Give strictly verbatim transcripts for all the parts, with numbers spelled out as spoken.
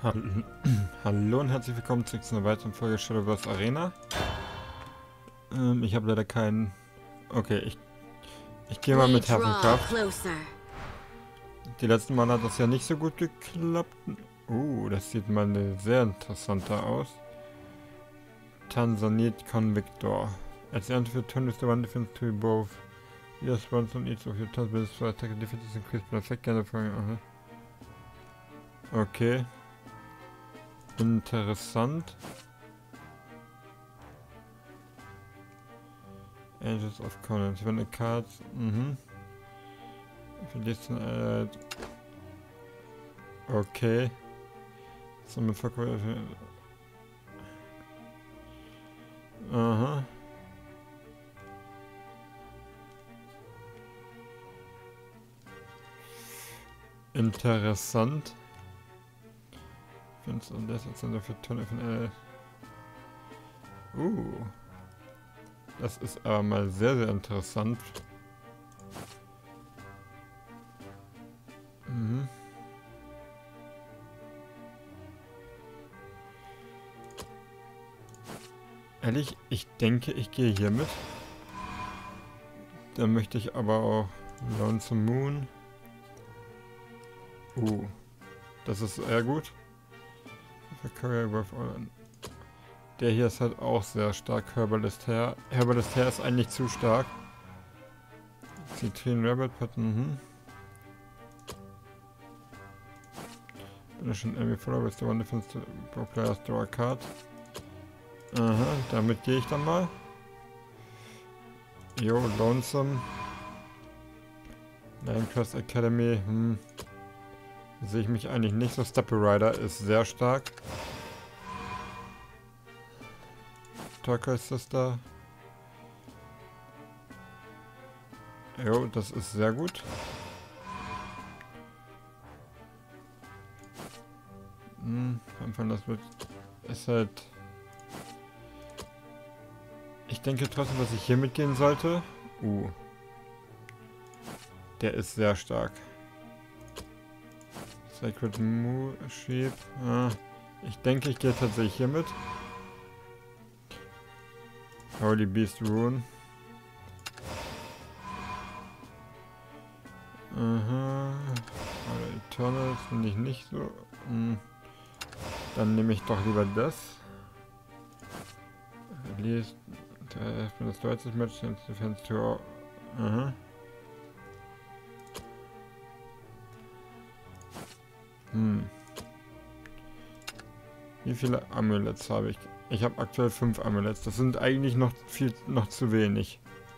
Hallo, Hallo und herzlich willkommen zurück zu einer weiteren Folge Shadowverse Arena. Ähm, ich habe leider keinen... Okay, ich, ich gehe mal mit Herrenkraft. Die letzten Mal hat das ja nicht so gut geklappt. Uh, das sieht mal sehr interessanter aus. Tanzanite Convictor. Als the antidote turn is the one defense to both. Your response on each of your turns with for attack and defense is increased by a second. Uh-huh. Okay. Interessant. Angels of Conan. Wenn eine Karte. Mhm. Für diesen, äh, okay. So mit Verkäufe. Aha. Interessant. Ich finde es und das jetzt dafür Tonne von L. Uh. Das ist aber mal sehr, sehr interessant. Mhm. Ehrlich, ich denke, ich gehe hier mit. Dann möchte ich aber auch Lonesome Moon. Uh. Das ist sehr gut. Der hier ist halt auch sehr stark. Herbalist Hair. Herbalist Hair ist eigentlich zu stark. Citrine Rabbit Pattern. Mhm. Bin schon irgendwie follow with the one defense pro players draw a card. Aha, damit gehe ich dann mal. Jo, Lonesome. Landcross Academy. Hm. Sehe ich mich eigentlich nicht so. Stepper Rider ist sehr stark. Turquoise Sister. Jo, das ist sehr gut. Hm, einfach das wird. Ist halt. Ich denke trotzdem, dass ich hier mitgehen sollte. Uh. Der ist sehr stark. Sacred Moo Sheep. Ah, ich denke, ich gehe tatsächlich hier mit. Holy Beast Rune. Aha. Aber Eternals finde ich nicht so. Hm. Dann nehme ich doch lieber das. Release. Ich bin das deutsche Match. Defense to. Aha. Hm. Wie viele Amulets habe ich? Ich habe aktuell fünf Amulets. Das sind eigentlich noch viel, noch zu wenig.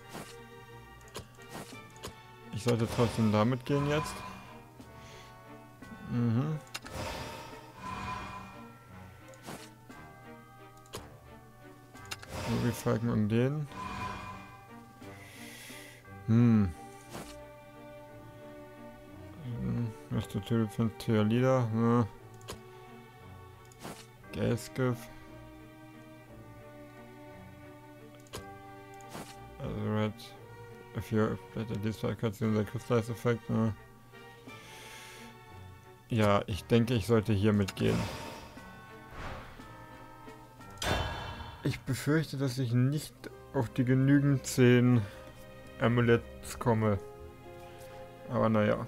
Ich sollte trotzdem damit gehen jetzt. Mhm. So, wir folgen um den. Hm. Was der Typ von Theolida? Hm. Gaskiff. Also Red. If you better Disqualifikation der Crystallize Effekt. Ne? Ja, ich denke, ich sollte hier mitgehen. Ich befürchte, dass ich nicht auf die genügend zehn Amulets komme. Aber naja.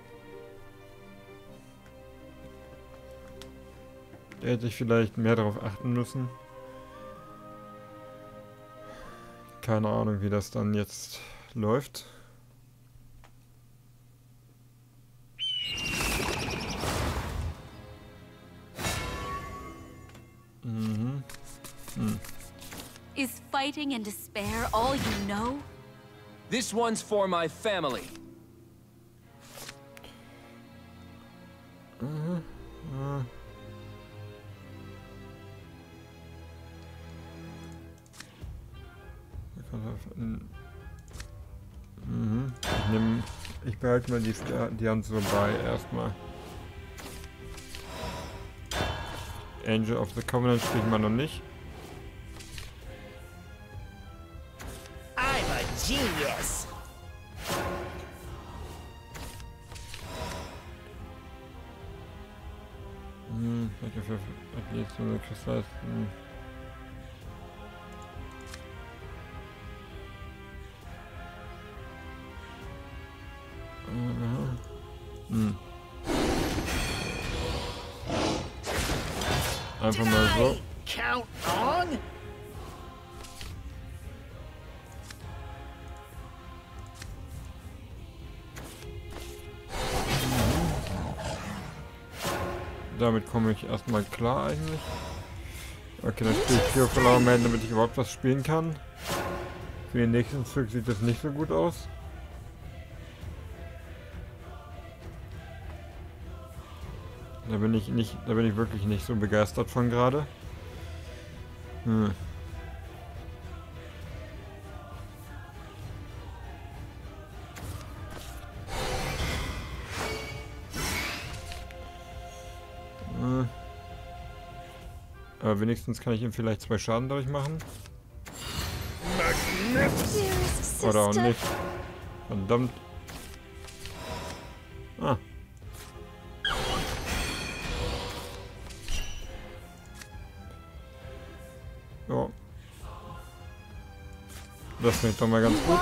Da hätte ich vielleicht mehr darauf achten müssen. Keine Ahnung, wie das dann jetzt läuft. Mhm. Hm. Is fighting and despair all you know? This one's for my family. Mhm. Ja. Mhm. Ich nehme. Ich behalte mal die, die Hand so bei erstmal. Angel of the Covenant spielen wir noch nicht. I'm a genius. Hm. danke für jetzt so eine Kristall. Hm. Hm. Einfach mal so. Count on? Damit komme ich erstmal klar eigentlich. Okay, dann spiele ich Cure for Flower Maiden, damit ich überhaupt was spielen kann. Für den nächsten Zug sieht das nicht so gut aus. Da bin ich nicht, da bin ich wirklich nicht so begeistert von gerade. Hm. Hm. Aber wenigstens kann ich ihm vielleicht zwei Schaden dadurch machen. Oder auch nicht. Verdammt. Ah. Ja. Das klingt doch mal ganz gut.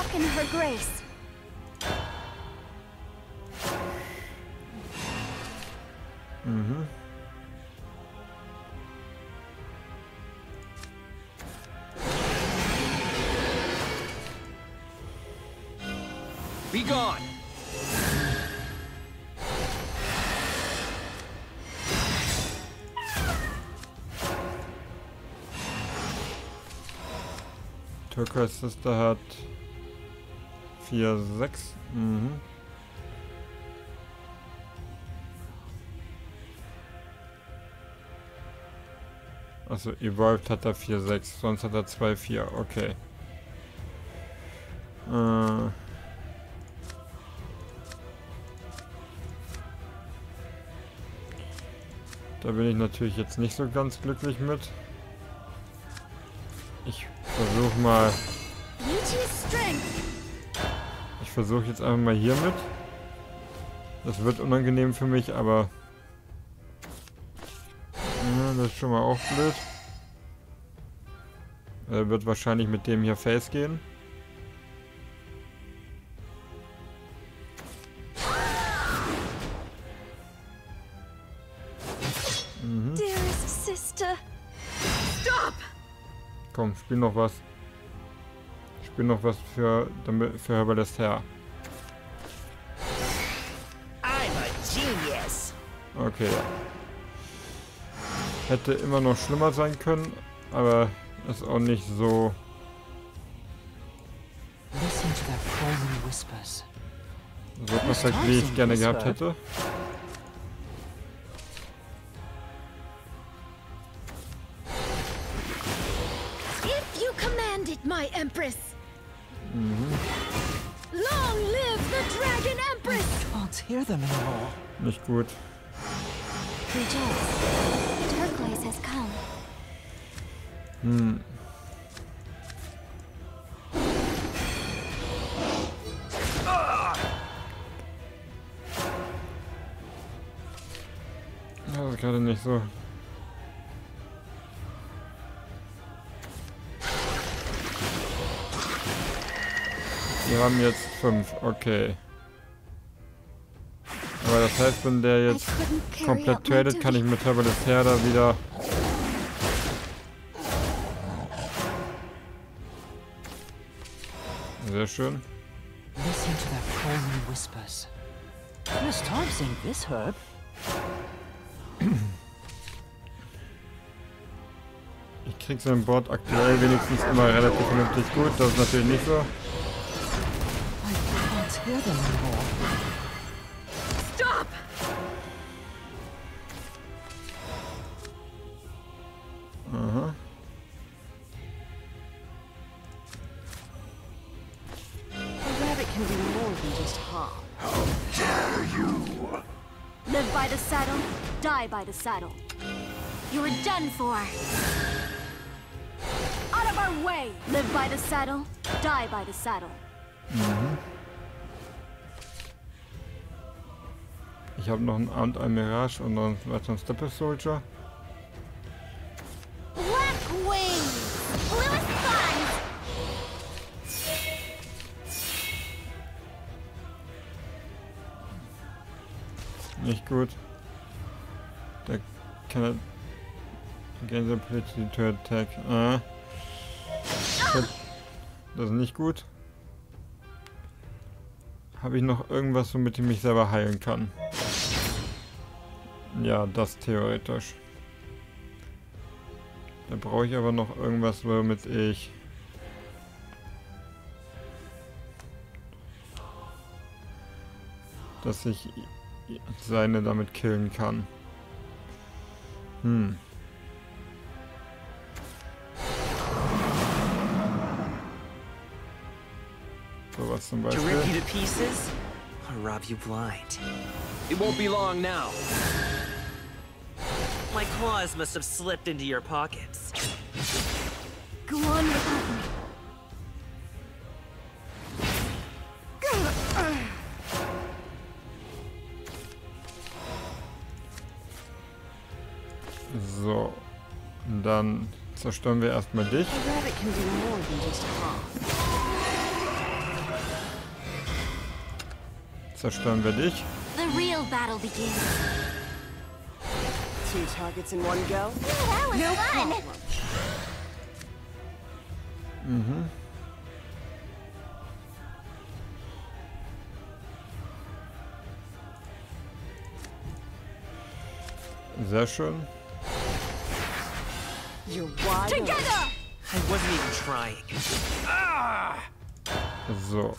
Mhm. Be gone! Turquoise Sister hat vier sechs. Mhm. Also Evolved hat er vier sechs, sonst hat er zwei vier. Okay. Äh. Da bin ich natürlich jetzt nicht so ganz glücklich mit. Ich versuche mal. Ich versuche jetzt einfach mal hier mit. Das wird unangenehm für mich, aber ja, das ist schon mal auch blöd. Er wird wahrscheinlich mit dem hier Face gehen. Mhm. Dearest sister. Stop! Komm, spiel noch was. Spiel noch was für, damit, für Herbalist her. I'm a genius. Okay, ja. Hätte immer noch schlimmer sein können, aber ist auch nicht so. Listen to their frozen whispers. So perfekt, wie ich gerne gehabt hätte. If you commanded, my empress. Mhm. Long live the Dragon Empress! Can't hear them anymore. Nicht gut. Rejoice. Turquoise has come. Hm. Ja, das ist gerade nicht so. Wir haben jetzt fünf, okay. Aber das heißt, wenn der jetzt komplett tradet, kann ich mit Herbalist her da wieder. Sehr schön. Listen to their frozen whispers. First time seeing this herb. Ich krieg sein Board aktuell wenigstens immer relativ vernünftig gut. Das ist natürlich nicht so. I can't hear them anymore. Stop! Aha. A rabbit can do more than just hop. How dare you! Live by the saddle, die by the saddle. You are done for. Out of our way! Live by the saddle, die by the saddle. Mhm. Ich habe noch ein und ein Mirage und noch einen weiteren Stepper Soldier. nicht gut. Der kann against the ability to attack. Ah. Das ist nicht gut. Habe ich noch irgendwas, womit ich mich selber heilen kann? Ja, das theoretisch. Da brauche ich aber noch irgendwas, womit ich dass ich seine damit killen kann. Hm. Sowas zum To Beispiel. rip you to pieces or rob you blind? It won't be long now. My claws must have slipped into your pockets. Go on without me. So. Und dann zerstören wir erstmal dich. A rabbit can do more than just hop. Zerstören wir dich. The real battle begins. Two targets in one go? That was no fun. Mhm. Sehr schön. You're wide Together! I wasn't even trying. So.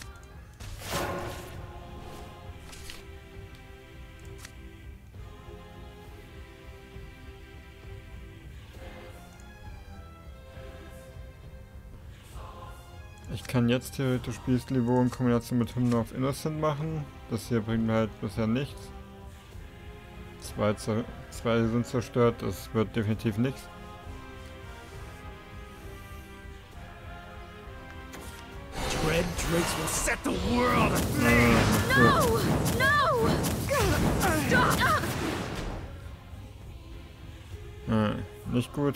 Ich kann jetzt theoretisch Beast Niveau in Kombination mit Hymn of Innocent machen. Das hier bringt mir halt bisher nichts. Zwei, zer zwei sind zerstört, das wird definitiv nichts. Dread drakes will set the world No! No! Äh, nicht gut.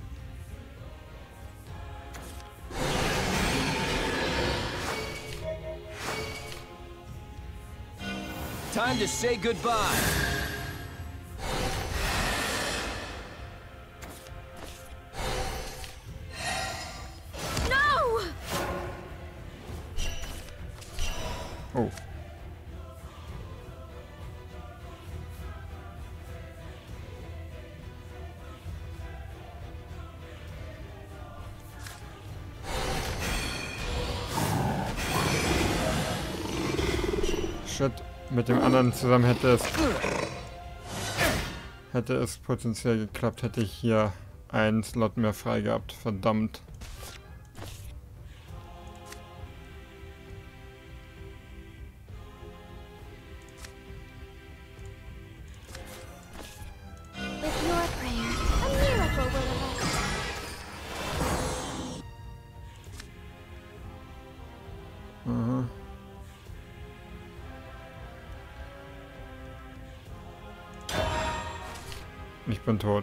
Time to say goodbye. No! Oh. Shit. Mit dem anderen zusammen hätte es hätte es potenziell geklappt, hätte ich hier einen Slot mehr frei gehabt. Verdammt. With your prayer, a miracle will arise. Aha. Ich bin tot.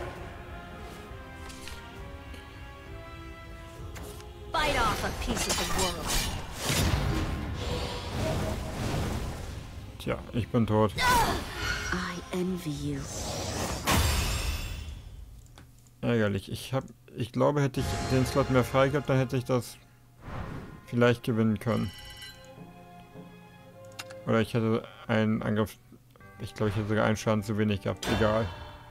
Bite off a piece of the world. Tja, ich bin tot. I envy you. Ärgerlich. Ich hab, ich glaube, hätte ich den Slot mehr frei gehabt, dann hätte ich das vielleicht gewinnen können. Oder ich hätte einen Angriff. Ich glaube, ich hätte sogar einen Schaden zu wenig gehabt. Egal.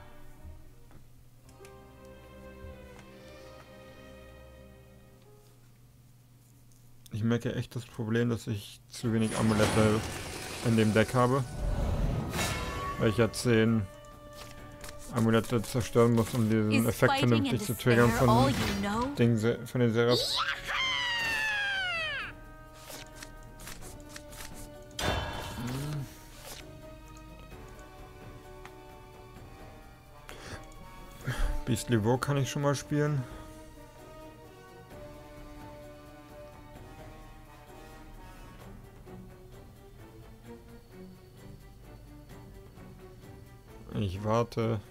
Ich merke echt das Problem, dass ich zu wenig Amulette in dem Deck habe. Weil ich ja zehn Amulette zerstören muss, um diesen Is Effekt fighting vernünftig and zu triggern despair von all you know? den, Se- von den Seraphs. Beast Niveau kann ich schon mal spielen. Ich warte.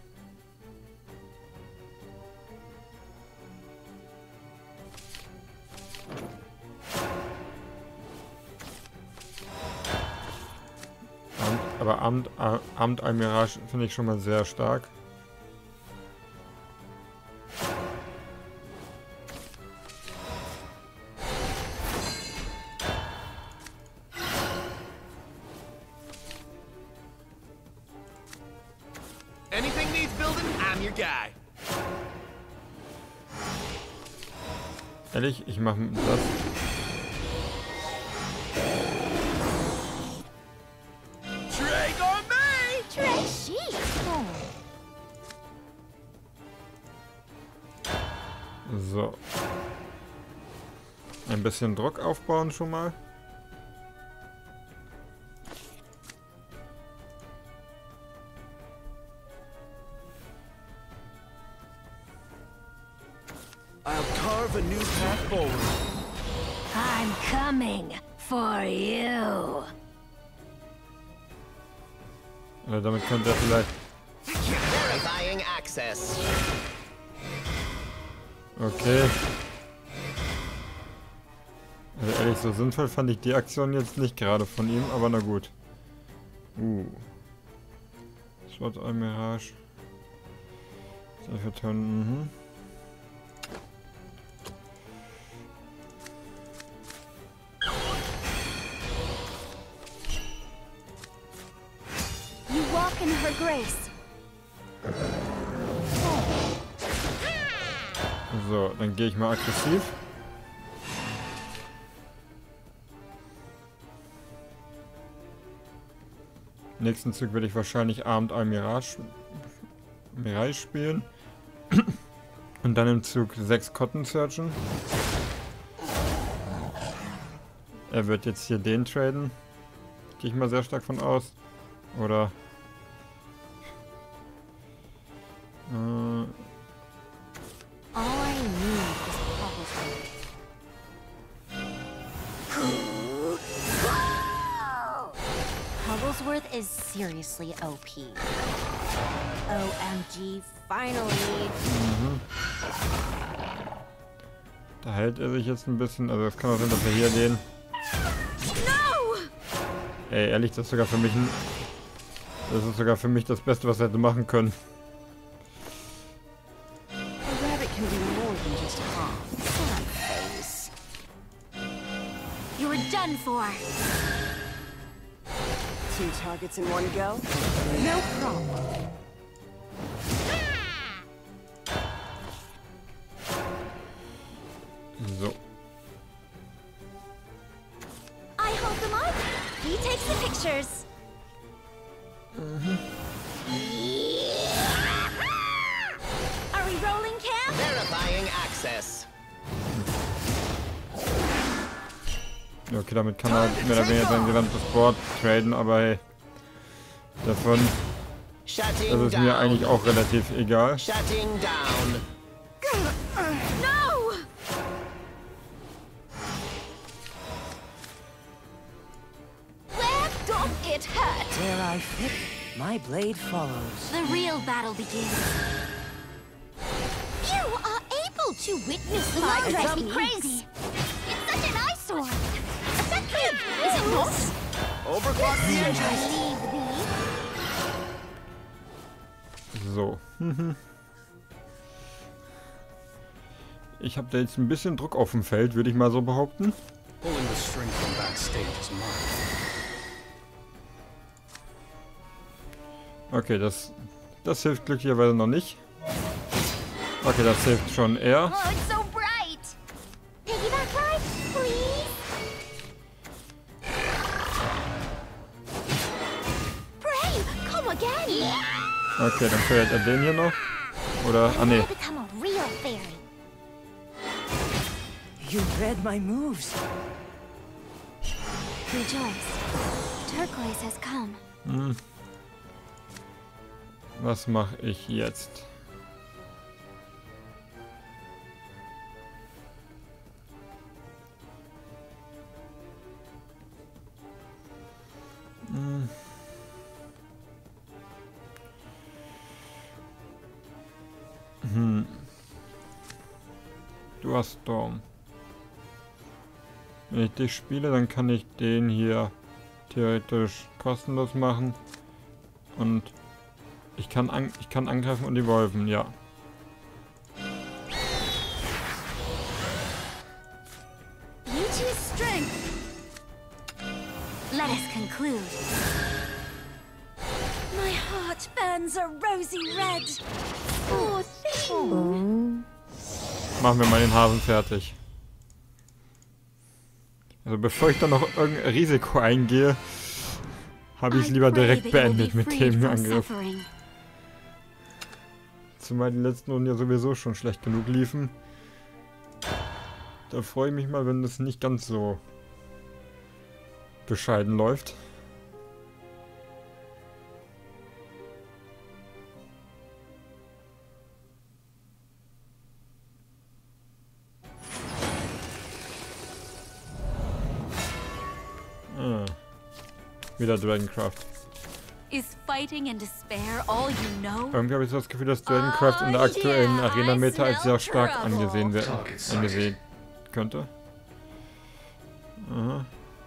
aber Amt, äh, Amt Almirage finde ich schon mal sehr stark. Anything needs building, I'm your guy. Ehrlich, ich mache das. Trey Gourmet! Trey chic. So. Ein bisschen Druck aufbauen schon mal. I'll carve a new path forward. I'm coming for you. Oder damit könnte er vielleicht... Verifying access. Okay. Also ehrlich, so sinnvoll fand ich die Aktion jetzt nicht gerade von ihm, aber na gut. Uh. Sword Almirage. Für mhm. You walk in her grace. So, dann gehe ich mal aggressiv. Nächsten Zug werde ich wahrscheinlich Armed Almirage Mirage spielen. Und dann im Zug sechs Cotton Surgeon. Er wird jetzt hier den traden. Gehe ich mal sehr stark von aus. Oder... Äh, All I need is Hogglesworth. Hogglesworth is seriously O P. O M G, finally. mhm. Da hält er sich jetzt ein bisschen. Also es kann auch sein, dass er hier den... No! Ey, ehrlich, das ist sogar für mich ein... Das ist sogar für mich das Beste, was er hätte machen können. A rabbit can do more than just hop. Sad face. You're done for. Two targets in one go? No problem. So. I hold them up. He takes the pictures. Are we rolling, Cam? Verifying access. Ja, okay, damit kann er mehr oder weniger sein gesamtes Board traden, aber hey, davon Shutting ist es mir eigentlich auch relativ egal. Shutting down. No! Where don't it hurt? Where I fit, my blade follows. The real battle begins. You are able to witness the light drives me crazy. It's such an eyesore. Effective, is it not? Overclock the engines. I leave thee. So. Ich habe da jetzt ein bisschen Druck auf dem Feld, würde ich mal so behaupten. Pulling the string from backstage is mine. Okay, das, das hilft glücklicherweise noch nicht. Okay, das hilft schon eher. Oh, it's so bright. Piggyback ride, please. Pray, come again. Okay, dann fährt er den hier noch. Oder, ah ne. I become a real fairy. You read my moves. Rejoice. Turquoise has come. Hm. Was mache ich jetzt? Hm. Hm. Du hast Storm. Wenn ich dich spiele, dann kann ich den hier theoretisch kostenlos machen. Und ich kann, an, ich kann angreifen und evolven, ja. Beauty's strength. Let us conclude. My heart burns a rosy red. Poor thing. Machen wir mal den Hasen fertig. Also bevor ich dann noch irgendein Risiko eingehe, habe ich es lieber direkt beendet mit dem Angriff. Zumal die letzten Runden ja sowieso schon schlecht genug liefen. Da freue ich mich mal, wenn das nicht ganz so bescheiden läuft. Ah, wieder Dragoncraft. Is fighting and despair all you know? Irgendwie habe ich so das Gefühl, dass Dragoncraft in der aktuellen Arena-Meta als sehr stark angesehen, angesehen könnte. Aha.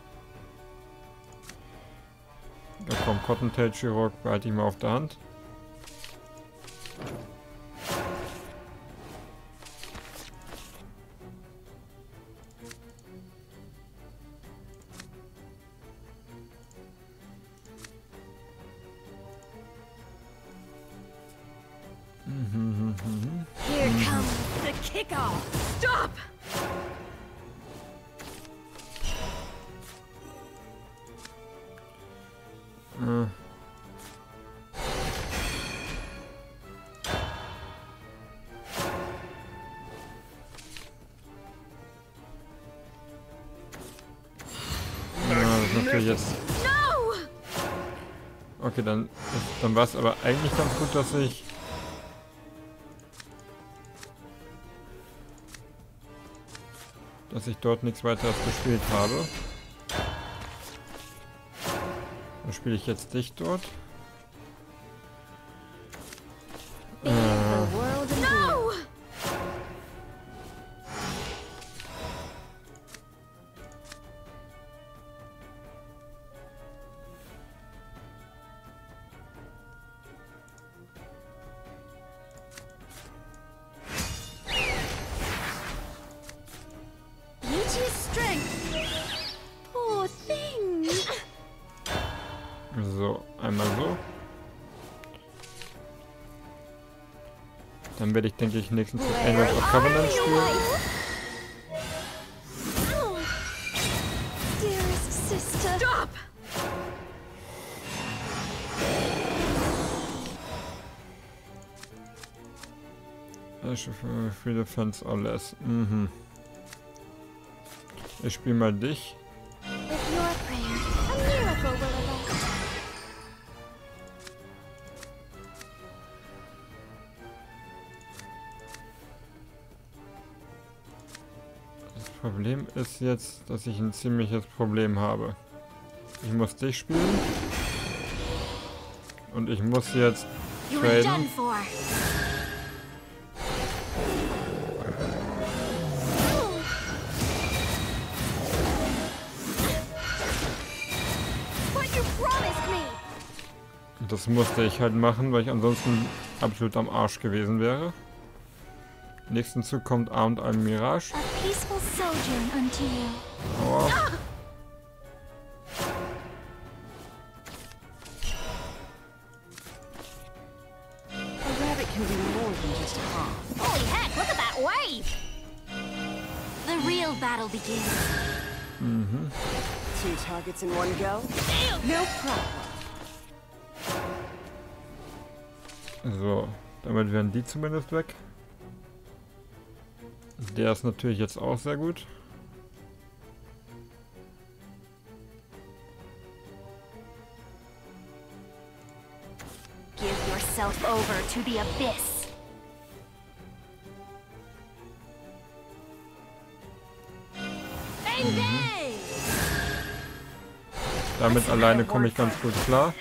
Da kommt Cottontail Chirurg, behalte ich mal auf der Hand. Here comes the kickoff. Stop! Äh. Ja, das ist natürlich jetzt. Okay, dann, dann war es aber eigentlich ganz gut, dass ich dass ich dort nichts weiteres gespielt habe. Dann spiele ich jetzt dich dort. Äh, So, einmal so. Dann werde ich, denke ich, nächstens das Angels of Covenant spielen. Free Defense or less. Mhm. Ich spiele mal dich. Das Problem ist jetzt, dass ich ein ziemliches Problem habe. Ich muss dich spielen. Und ich muss jetzt traden. Das musste ich halt machen, weil ich ansonsten absolut am Arsch gewesen wäre. Nächsten Zug kommt Armed ein Mirage. Aua. Mhm. Two targets in one go? No problem. So, damit wären die zumindest weg. Der ist natürlich jetzt auch sehr gut. Give yourself over to the abyss. Bang, bang. Damit alleine komme ich ganz gut klar.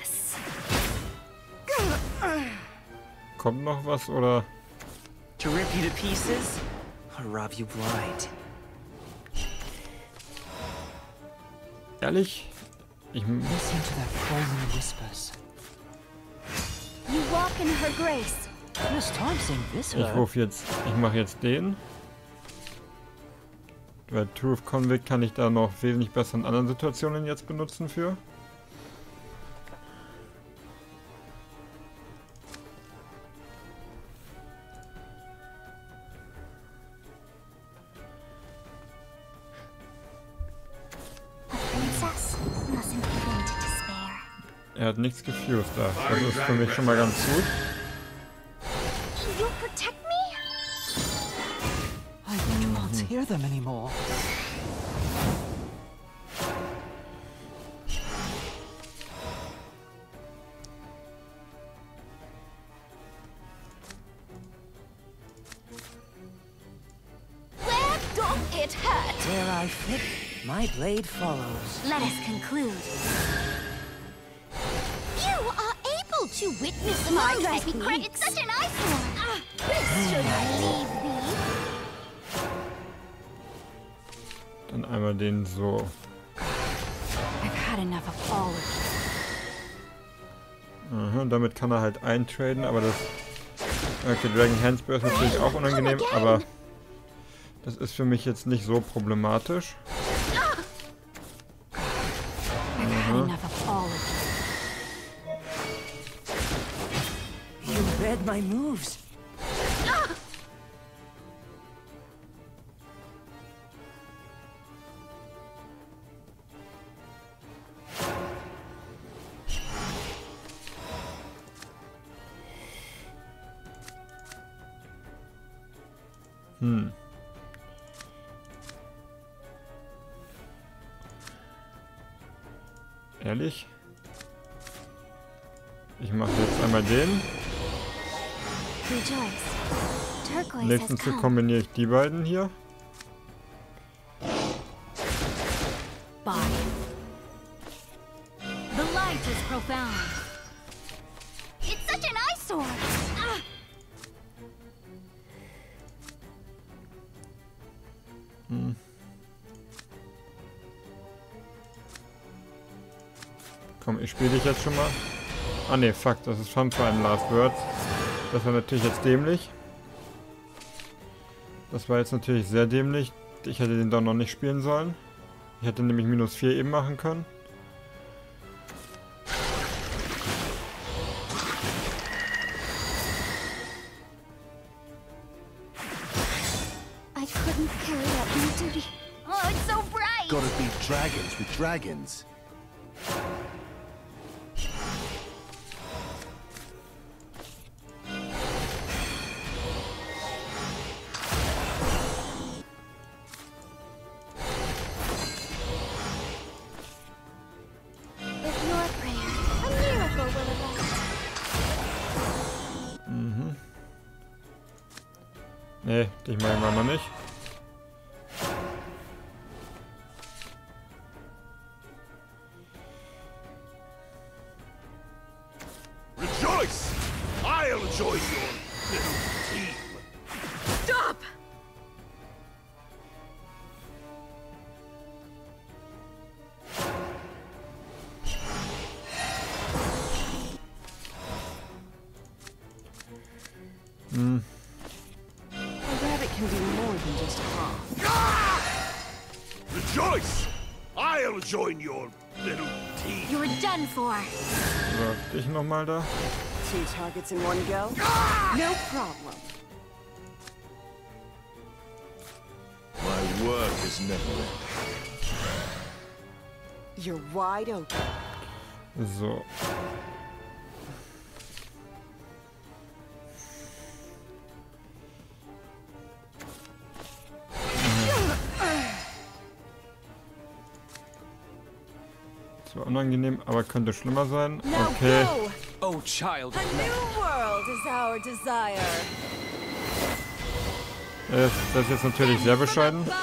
Kommt noch was oder? To rip you to pieces or rob you blind? Ehrlich? Ich Listen to their calming whispers. You walk in her grace. This time seemed this Ich hurt. rufe jetzt, ich mache jetzt den. Weil Truth Convict kann ich da noch wesentlich besser in anderen Situationen jetzt benutzen für. Princess mustn't begin to despair. Er hat nichts gefused da. Das ist für mich schon mal ganz gut. You'll protect me? I can't hear them anymore. Where doth it hurt? Where I fit, my blade follows. Let us conclude. You are able to witness my technique. It's such an eyesore. Ah, this should I leave thee? Dann einmal den so. I've had enough of all of Aha, damit kann er halt eintraden, aber das... Okay, Dragon Handspur ist natürlich auch unangenehm, aber... Das ist für mich jetzt nicht so problematisch. I've had enough of all of You read my moves. Hm. Ehrlich? Ich mache jetzt einmal den. Rejoice. Turquoise Nächsten has Zug come. kombiniere ich die beiden hier. Bye. The light is profound. It's such an eyesore. Ah. Hm. Komm, ich spiele dich jetzt schon mal. Ah ne, fuck, das ist schon für einen Last Words. Das war natürlich jetzt dämlich. Das war jetzt natürlich sehr dämlich. Ich hätte den doch noch nicht spielen sollen. Ich hätte nämlich minus vier eben machen können. I couldn't carry out my duty. Oh, it's so bright. Gotta beat dragons with dragons. With your prayer, a miracle will arise. Mhm. Nee, dich mag ich noch nicht. Rejoice! I'll join your little team. Stop! Hm. A rabbit can do more than just hop. Rejoice! I'll join your little team. You're done for. So, dich nochmal da. Two targets in one go? No problem. My work is never ending. You're wide open. So. So unangenehm, aber könnte schlimmer sein. Now Okay. go! Oh, child A of new night. world is our desire. Das das ist jetzt natürlich sehr bescheiden. Above.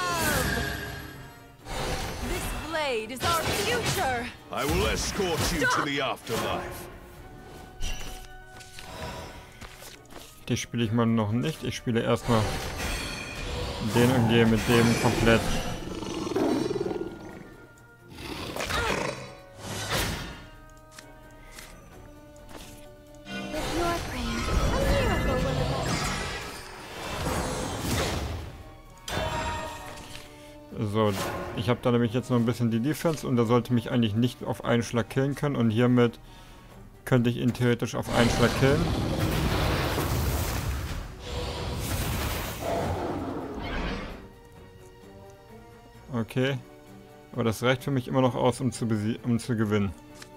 This blade is our future. I will escort you to the afterlife. Die spiele ich mal noch nicht. Ich spiele erstmal den und gehe mit dem komplett. With your So, ich habe da nämlich jetzt noch ein bisschen die Defense und der sollte mich eigentlich nicht auf einen Schlag killen können. Und hiermit könnte ich ihn theoretisch auf einen Schlag killen. Okay. Aber das reicht für mich immer noch aus, um zu, besie um zu gewinnen.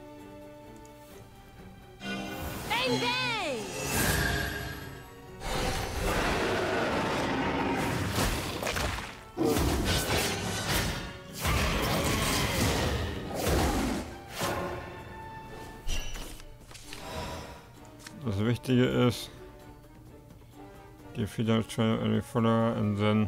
Bang, bang! Das Wichtige ist, die Feder Enemy Follower und dann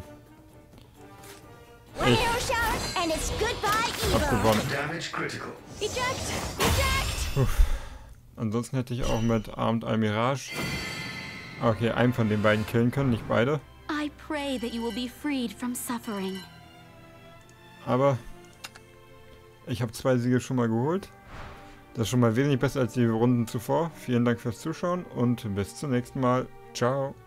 One hero shower and it's goodbye evil. hab gewonnen. Damage critical. Eject! Eject! Uff. Ansonsten hätte ich auch mit Armed Eye Mirage, okay, einen von den beiden killen können, nicht beide. I pray that you will be freed from suffering. Aber ich habe zwei Siege schon mal geholt. Das ist schon mal wesentlich besser als die Runden zuvor. Vielen Dank fürs Zuschauen und bis zum nächsten Mal. Ciao.